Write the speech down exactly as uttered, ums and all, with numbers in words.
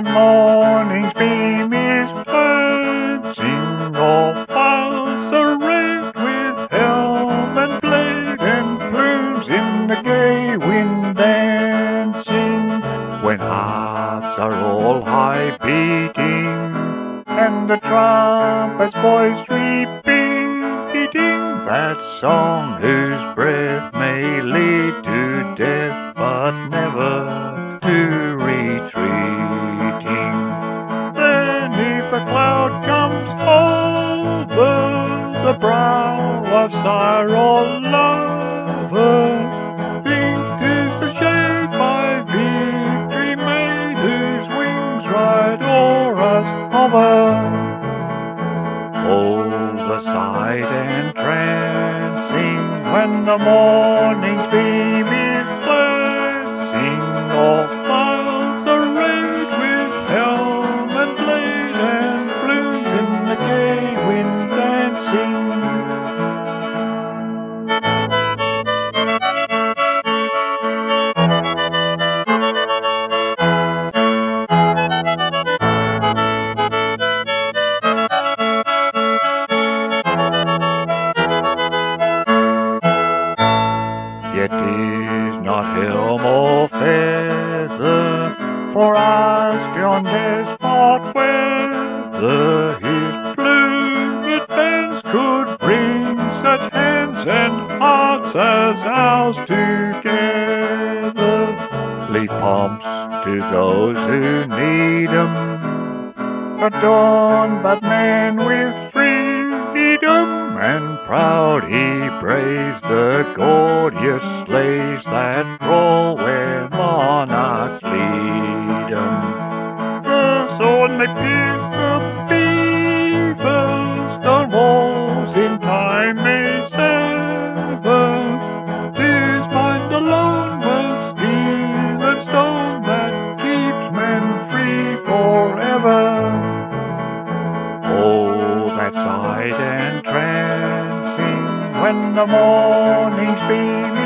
when morning's beam is glancing off us arrayed with helm and blade and plumes in the gay wind dancing, when hearts are all high beating and the trumpet's voice repeating that song whose breath may lead to death but never to retreating. Then if a cloud comes over the brow of sire or lover, think 'tis the shade by victory made, whose wings ride o'er us hover. Hold aside entrancing when the morning's beam is glancing off miles arrayed with helm and blade and plumes in the gay wind dancing. Yet 'tis not helm or feather for us yon despot weather. His plumed bands could bring such hands and hearts as ours together. Leave pomps to those who need 'em, adorn but men with freedom, and proud he braves the gorgeous sleighs that roll where monarchs lead 'em. The sword may pierce the beavers, stone walls in time may sever. 'Tis mind alone with steel and stone that keeps men free forever. Oh, that side entrancing when the morning's beam